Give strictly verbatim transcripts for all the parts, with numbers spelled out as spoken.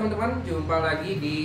teman-teman, jumpa lagi di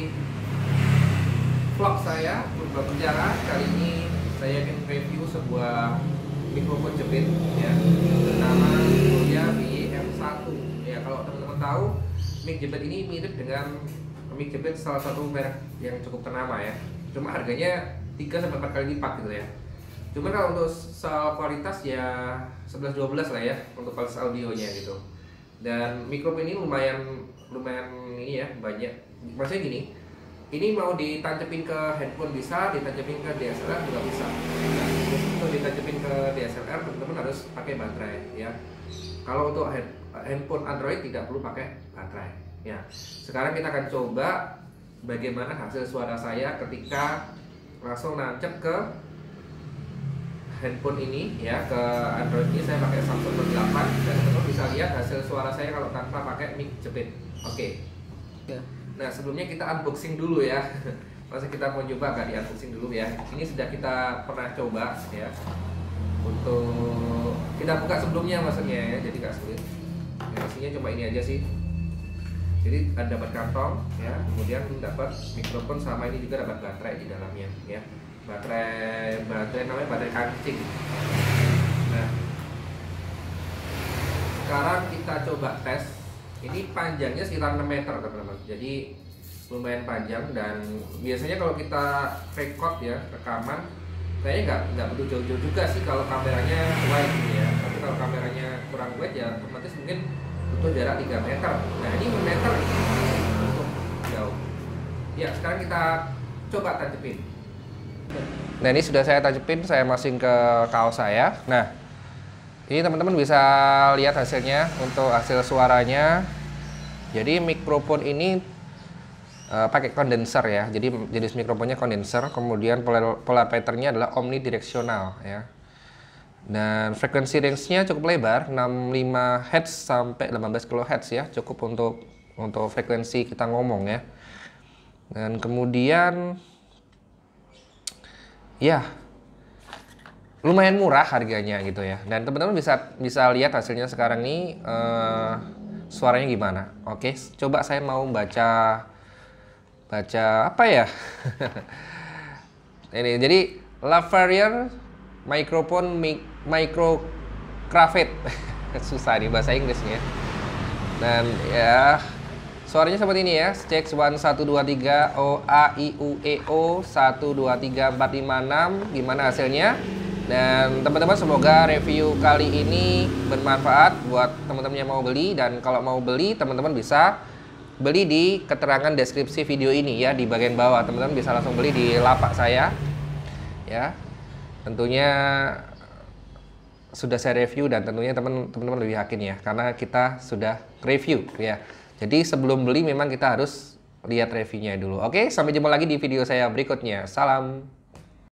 vlog saya, vlog berbicara. Kali ini saya akan review sebuah mikrofon jepit ya, bernama Boya B M satu. Ya, kalau teman-teman tahu, mic jepit ini mirip dengan mic jepit salah satu merek yang cukup ternama ya. Cuma harganya tiga sampai empat kali lipat gitu ya. Cuma kalau untuk soal kualitas ya sebelas dua belas lah ya untuk kualitas audionya gitu. Dan mikrofon ini lumayan lumayan ini ya, banyak. Maksudnya gini, ini mau ditancepin ke handphone bisa, ditancepin ke D S L R juga bisa. Nah, untuk ditancepin ke D S L R teman-teman harus pakai baterai ya. Kalau untuk handphone Android tidak perlu pakai baterai ya. Sekarang kita akan coba bagaimana hasil suara saya ketika langsung nancep ke handphone ini ya, ke Android ini. Saya pakai Samsung Note delapan dan teman-teman bisa lihat hasil suara saya kalau tanpa pakai mic jepit. Oke. Okay. Nah, sebelumnya kita unboxing dulu ya. Masa kita mau coba nggak di unboxing dulu ya. Ini sudah kita pernah coba ya. Untuk kita buka sebelumnya maksudnya ya, jadi nggak sulit. Ya, isinya cuma ini aja sih. Jadi ada dapat kantong ya, kemudian dapat mikrofon, sama ini juga dapat baterai di dalamnya ya. Baterai baterai namanya baterai kancing. Nah, sekarang kita coba tes. Ini panjangnya sekitar enam meter teman-teman, jadi lumayan panjang. Dan biasanya kalau kita record ya, rekaman, kayaknya nggak nggak butuh jauh-jauh juga sih kalau kameranya wide ini ya. Tapi kalau kameranya kurang wide ya otomatis mungkin butuh jarak tiga meter. Nah, ini enam meter untuk jauh ya. Sekarang kita coba tancepin. Nah, ini sudah saya tancepin, saya masukin ke kaos saya. Nah, ini teman-teman bisa lihat hasilnya untuk hasil suaranya. Jadi mikrofon ini uh, pakai kondenser ya. Jadi jenis mikrofonnya kondenser. Kemudian polar, polar patternnya adalah omnidireksional ya. Dan frekuensi range-nya cukup lebar, enam puluh lima hertz sampai delapan belas kilohertz ya. Cukup untuk untuk frekuensi kita ngomong ya. Dan kemudian ya lumayan murah harganya gitu ya. Dan teman-teman bisa bisa lihat hasilnya sekarang nih, uh, suaranya gimana. Oke, coba saya mau baca baca apa ya. Ini jadi lavalier microphone mic, micro craft. Susah nih bahasa Inggrisnya. Dan ya suaranya seperti ini ya. Cek satu dua tiga O A I U E O satu dua tiga empat lima enam. Gimana hasilnya? Dan teman-teman, semoga review kali ini bermanfaat buat teman-teman yang mau beli. Dan kalau mau beli, teman-teman bisa beli di keterangan deskripsi video ini ya, di bagian bawah. Teman-teman bisa langsung beli di lapak saya ya. Tentunya sudah saya review dan tentunya teman-teman lebih yakin ya, karena kita sudah review ya. Jadi sebelum beli memang kita harus lihat reviewnya dulu. Oke, sampai jumpa lagi di video saya berikutnya. Salam.